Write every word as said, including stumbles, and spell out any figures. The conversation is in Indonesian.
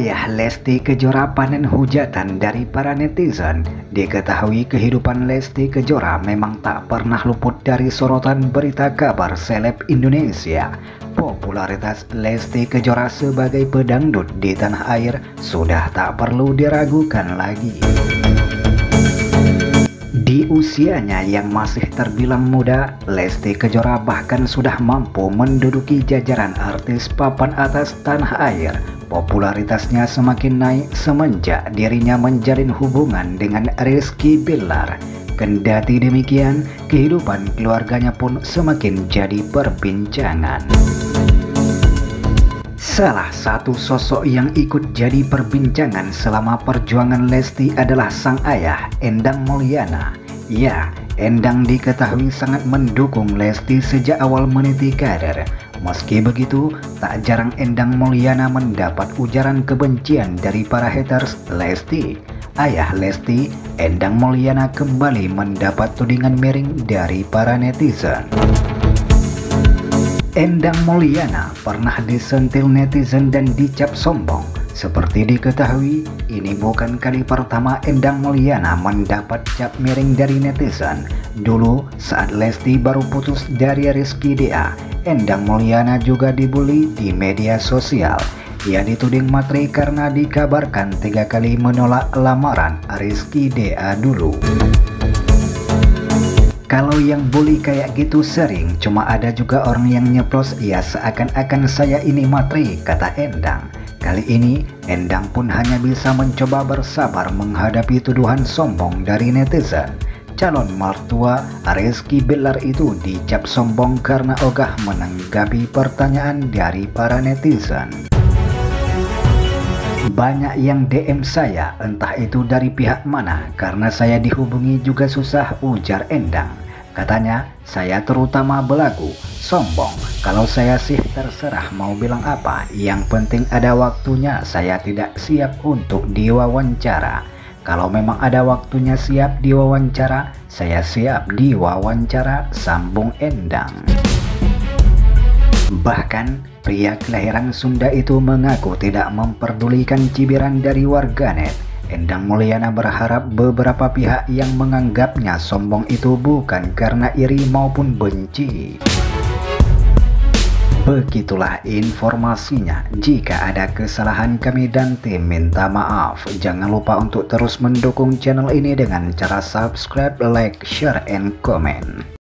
Ayah Lesti Kejora panen hujatan dari para netizen. Diketahui kehidupan Lesti Kejora memang tak pernah luput dari sorotan berita kabar seleb Indonesia. Popularitas Lesti Kejora sebagai pedangdut di tanah air sudah tak perlu diragukan lagi. Di usianya yang masih terbilang muda, Lesti Kejora bahkan sudah mampu menduduki jajaran artis papan atas tanah air. Popularitasnya semakin naik semenjak dirinya menjalin hubungan dengan Rizky Bilar. Kendati demikian, kehidupan keluarganya pun semakin jadi perbincangan. Salah satu sosok yang ikut jadi perbincangan selama perjuangan Lesti adalah sang ayah, Endang Mulyana. Ya, Endang diketahui sangat mendukung Lesti sejak awal meniti karir. Meski begitu, tak jarang Endang Mulyana mendapat ujaran kebencian dari para haters Lesti. Ayah Lesti, Endang Mulyana kembali mendapat tudingan miring dari para netizen. Endang Mulyana pernah disentil netizen dan dicap sombong. Seperti diketahui, ini bukan kali pertama Endang Mulyana mendapat cap miring dari netizen. Dulu saat Lesti baru putus dari Rizky Dea, Endang Mulyana juga dibully di media sosial. Ia dituding matre karena dikabarkan tiga kali menolak lamaran Rizky Dea dulu. Kalau yang bully kayak gitu sering, cuma ada juga orang yang nyeplos, ya seakan-akan saya ini matre, kata Endang. Kali ini, Endang pun hanya bisa mencoba bersabar menghadapi tuduhan sombong dari netizen. Calon mertua Rizky Bilar itu dicap sombong karena ogah menanggapi pertanyaan dari para netizen. Banyak yang D M saya, entah itu dari pihak mana, karena saya dihubungi juga susah, ujar Endang. Katanya, saya terutama belagu, sombong. Kalau saya sih terserah mau bilang apa, yang penting ada waktunya, saya tidak siap untuk diwawancara. Kalau memang ada waktunya siap diwawancara, saya siap diwawancara, sambung Endang. Bahkan, pria kelahiran Sunda itu mengaku tidak memperdulikan cibiran dari warganet. Endang Mulyana berharap beberapa pihak yang menganggapnya sombong itu bukan karena iri maupun benci. Begitulah informasinya. Jika ada kesalahan, kami dan tim minta maaf. Jangan lupa untuk terus mendukung channel ini dengan cara subscribe, like, share, and comment.